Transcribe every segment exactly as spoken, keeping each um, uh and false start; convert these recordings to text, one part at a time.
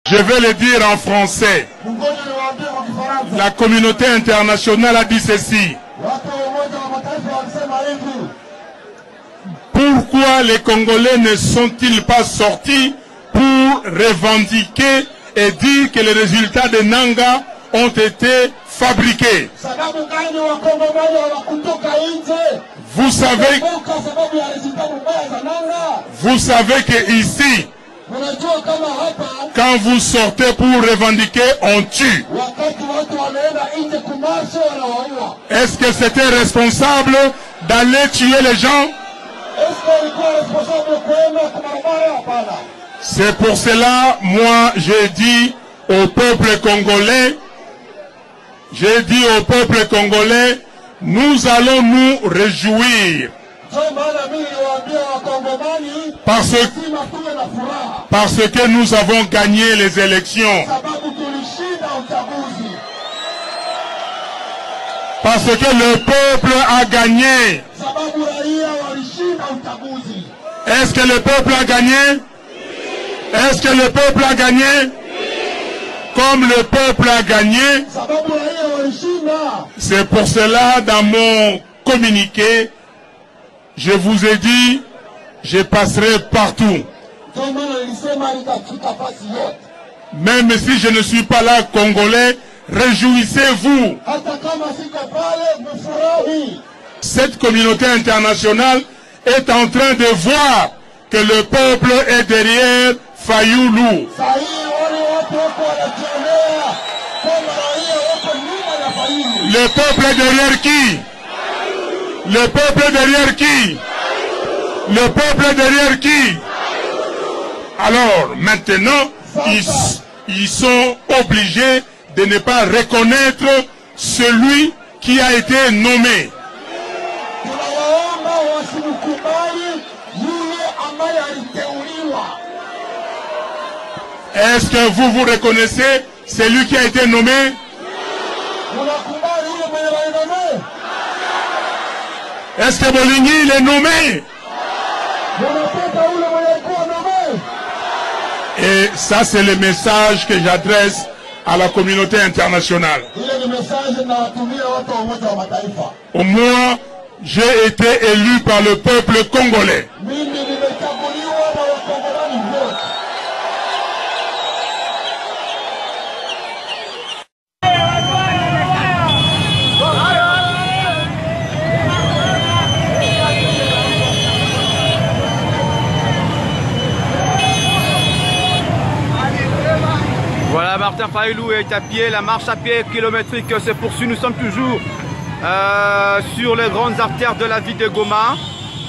Je vais le dire en français. La communauté internationale a dit ceci. Pourquoi les Congolais ne sont-ils pas sortis pour revendiquer et dire que les résultats de Nanga ont été fabriqués? Vous savez, vous savez que ici, quand vous sortez pour revendiquer, on tue. Est-ce que c'était responsable d'aller tuer les gens? C'est pour cela, moi, j'ai dit au peuple congolais, j'ai dit au peuple congolais, nous allons nous réjouir. Parce, parce que nous avons gagné les élections. Parce que le peuple a gagné. Est-ce que le peuple a gagné? Est-ce que le peuple a gagné? Comme le peuple a gagné, c'est pour cela dans mon communiqué, je vous ai dit, je passerai partout. Même si je ne suis pas là, Congolais, réjouissez-vous. Cette communauté internationale est en train de voir que le peuple est derrière Fayulu. Le peuple est derrière qui? Le peuple est derrière qui? Le peuple est derrière qui? Alors, maintenant, ils, ils sont obligés de ne pas reconnaître celui qui a été nommé. Est-ce que vous vous reconnaissez celui qui a été nommé? Est-ce que Boligny il est nommé? Et ça c'est le message que j'adresse à la communauté internationale. Au moins, j'ai été élu par le peuple congolais. Voilà, Martin Fayulu est à pied, la marche à pied kilométrique se poursuit. Nous sommes toujours euh, sur les grandes artères de la ville de Goma.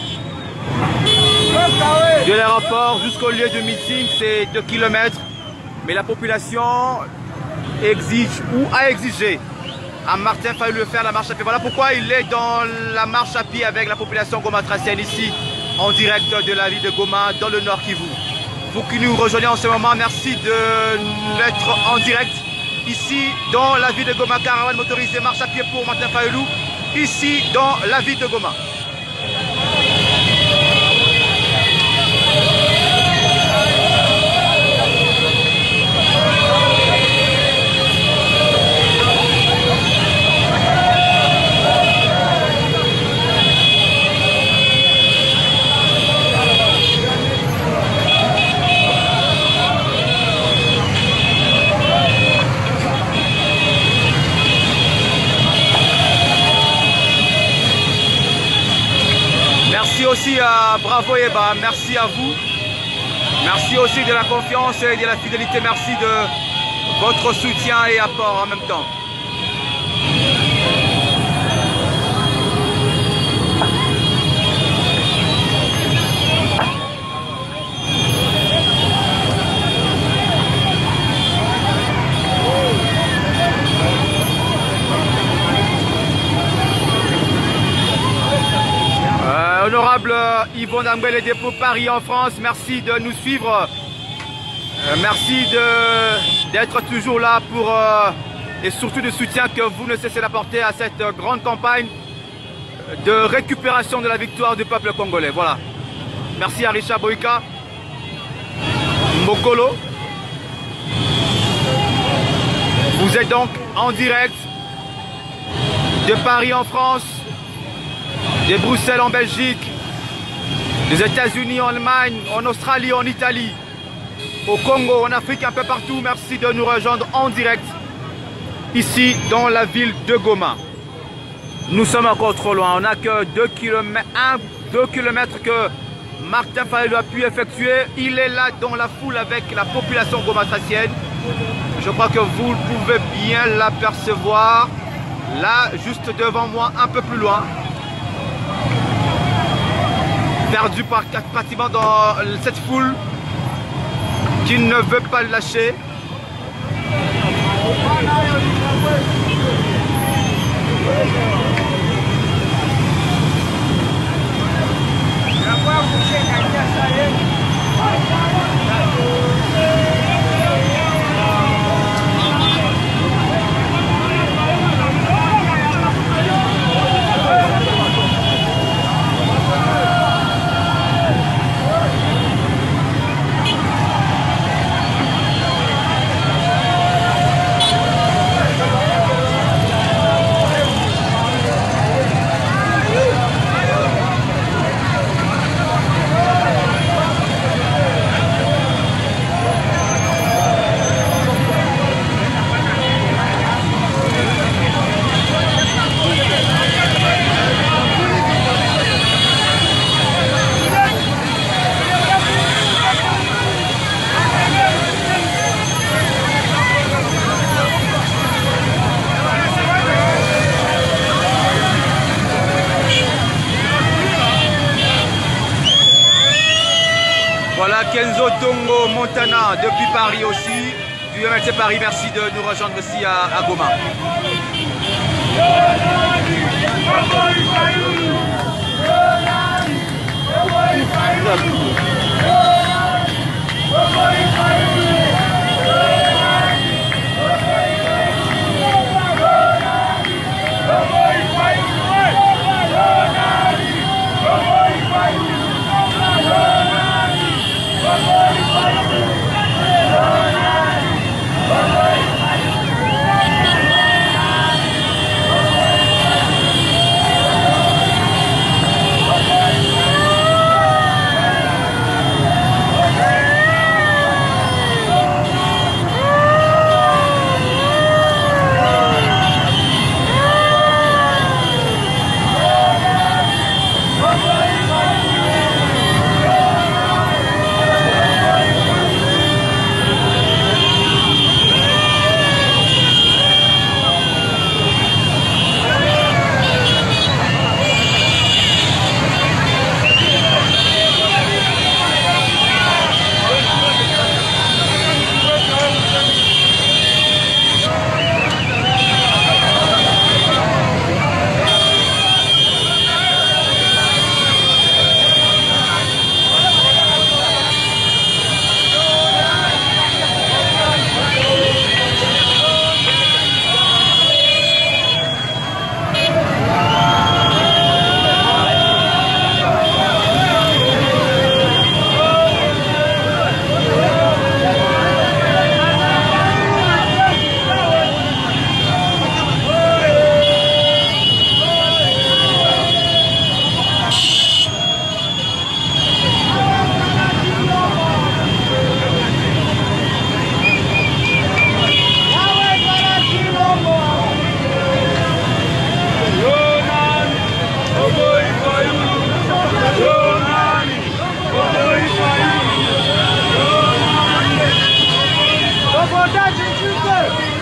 De l'aéroport jusqu'au lieu de meeting, c'est deux kilomètres. Mais la population exige ou a exigé à Martin Fayulu de faire la marche à pied. Voilà pourquoi il est dans la marche à pied avec la population goma-tracienne ici, en direct de la ville de Goma, dans le Nord Kivu. Vous qui nous rejoignez en ce moment, merci de l'être en direct ici dans la ville de Goma. Caravane motorisée, marche à pied pour Martin Fayulu, ici dans la ville de Goma. Aussi à Bravo Eba, merci à vous. Merci aussi de la confiance et de la fidélité. Merci de votre soutien et apport en même temps. Honorable Yvon Dambélé Dépôt Paris en France, merci de nous suivre. Euh, merci d'être toujours là pour euh, et surtout du soutien que vous ne cessez d'apporter à cette grande campagne de récupération de la victoire du peuple congolais. Voilà. Merci à Richard Boyka, Mokolo. Vous êtes donc en direct de Paris en France, de Bruxelles en Belgique, des États-Unis en Allemagne, en Australie, en Italie, au Congo, en Afrique, un peu partout. Merci de nous rejoindre en direct ici dans la ville de Goma. Nous sommes encore trop loin. On n'a que deux kilomètres que Martin Fayulu a pu effectuer. Il est là dans la foule avec la population gomatracienne. Je crois que vous pouvez bien l'apercevoir. Là, juste devant moi, un peu plus loin. Perdu par quatre bâtiments dans cette foule qui ne veut pas le lâcher. Voilà Kenzo Tongo Montana depuis Paris aussi, du M L C Paris, merci de nous rejoindre ici à, à Goma. Reportage,